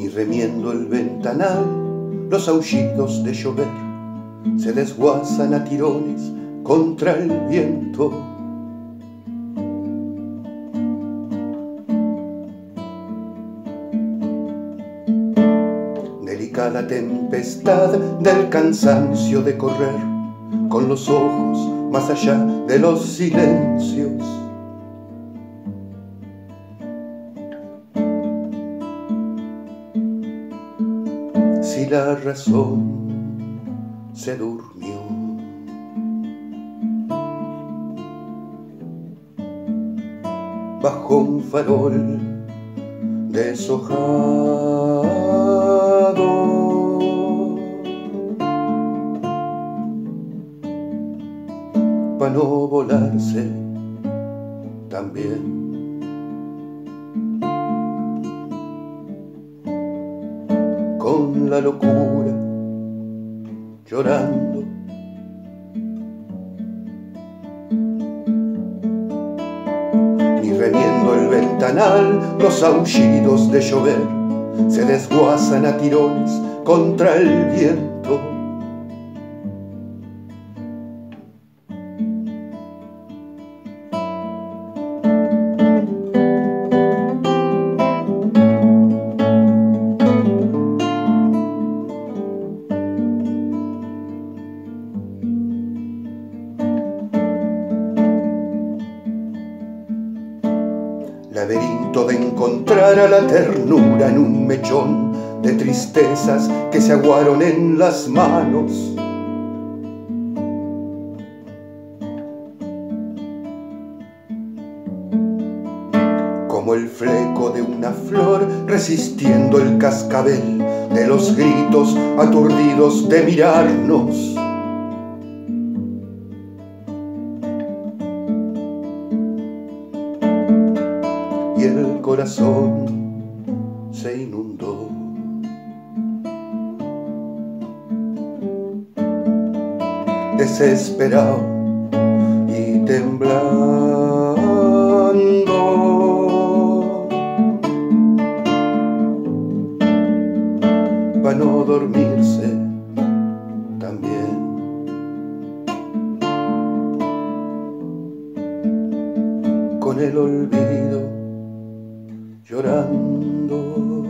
ni remiendo el ventanal, los aullidos de llover se desguazan a tirones contra el viento. Delicada tempestad del cansancio de correr, con los ojos más allá de los silencios. Si la razón se durmió, bajo un farol deshojado, para no volarse también. Con la locura llorando, ni remiendo el ventanal, los aullidos de llover se desguazan a tirones contra el viento. Laberinto de encontrar a la ternura en un mechón de tristezas que se aguaron en las manos. Como el fleco de una flor resistiendo el cascabel de los gritos aturdidos de mirarnos. Y el corazón se inundó. Desesperado y temblando, para no dormirse también. Con el olvido llorando.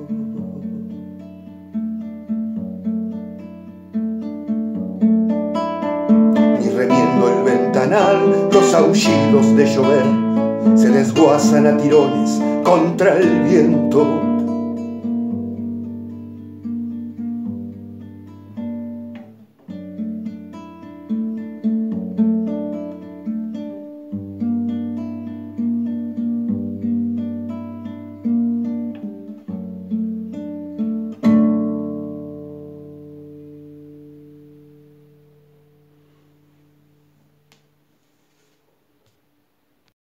Ni remiendo el ventanal, los aullidos de llover se desguazan a tirones contra el viento.